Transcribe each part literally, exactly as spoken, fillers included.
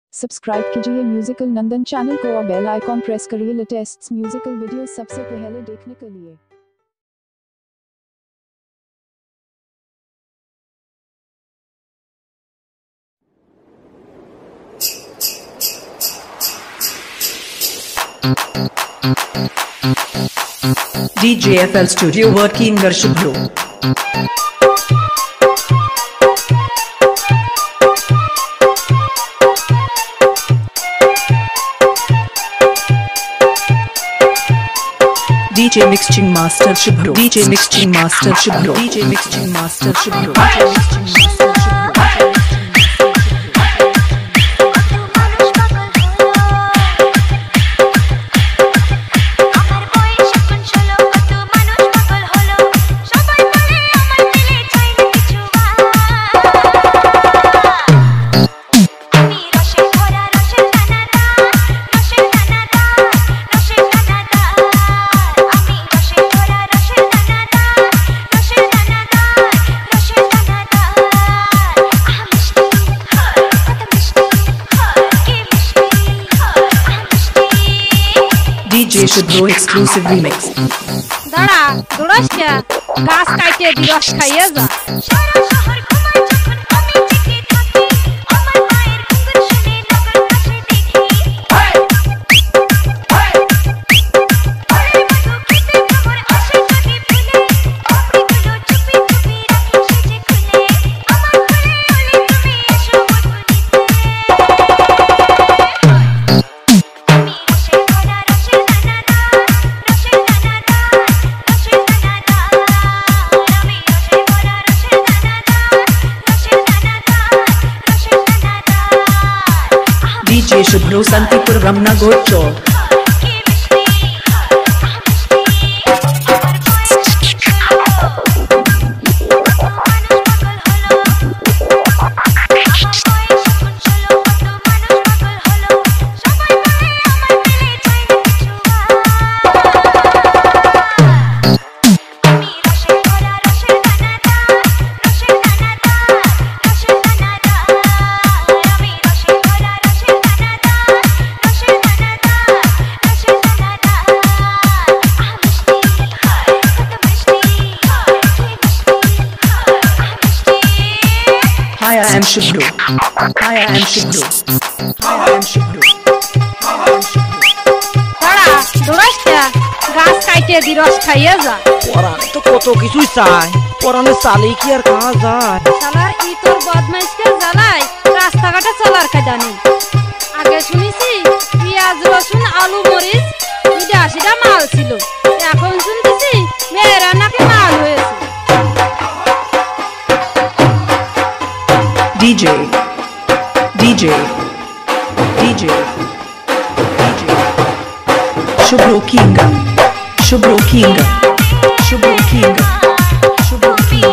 Subscribe कीजिए musical नंदन channel को और बेल आइकॉन प्रेस करिए लेटेस्ट म्यूजिकल वीडियोस सबसे पहले देखने के लिए। D J F L Studio working Subhra. D J Mixing Master Subhra. D J Mixing Master Subhra. D J Mixing Master Subhra. D J Mixing Master Subhra. D J Subhra exclusive remix. দাঁড়া দৌড়াস কে গাছ কাটে দিরস খাইয়ে যা D J Subhra Santipur Ramna Gocho. Hi, I am Subhra. Hi, I am Subhra. Hi, I am Subhra. দাঁড়া দৌড়াস কে গাছ কাটে দিরস খাইয়ে যা পরানে তো কত কিছুই চাই পরানে চালেই কি আর খাওয়া যায় শালার ই তোর বদমাইশকে জ্বালাই রাস্তাঘাটে চলার কায়দা নেই আগে শুনেছি পেঁয়াজ রসুন আলু মরিচ ইডা সিডা মাল ছিল এখন শুনতেছি মেয়েরা নাকি মাল হয়েছে D J, D J, D J, D J. Subhra King, Subhra King, Subhra King, Subhra King.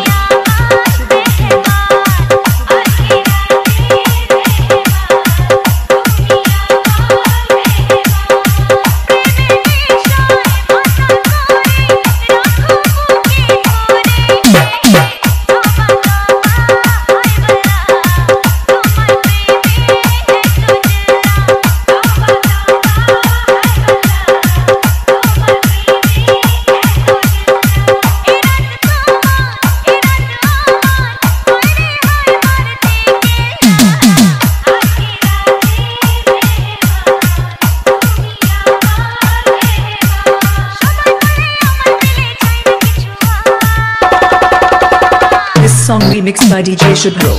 This song remixed by D J Subhra.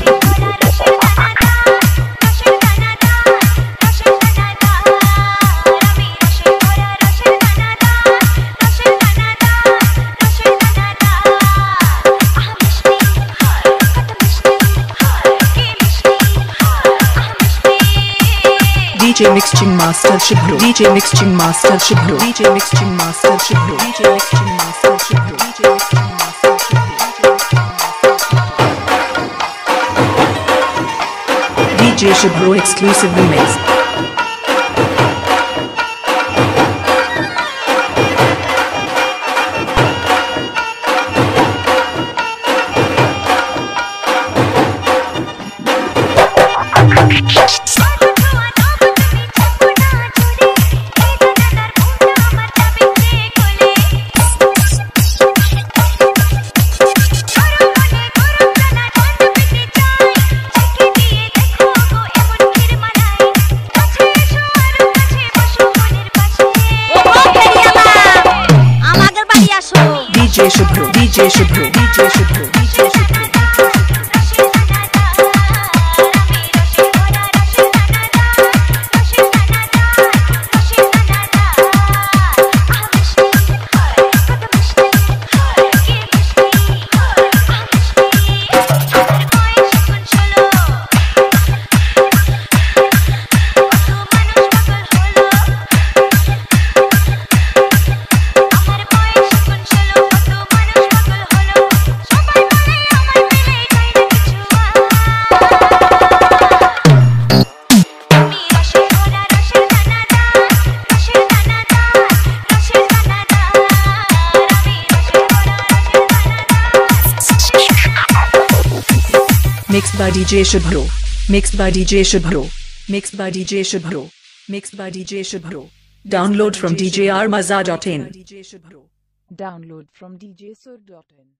D J Mixing Master Subhra. D J Mixing Master Subhra. D J Mixing Master Subhra. D J Mixing Master Subhra. D J Mixing Master Subhra. D J Subhra exclusive remix. DJ Subhra, DJ Subhra, DJ Subhra. Mixed by D J Subhra. Mixed by D J Subhra. Mixed by D J Subhra. Mixed by D J Subhra. Download from d j r maza dot in. Download from d j sur dot in.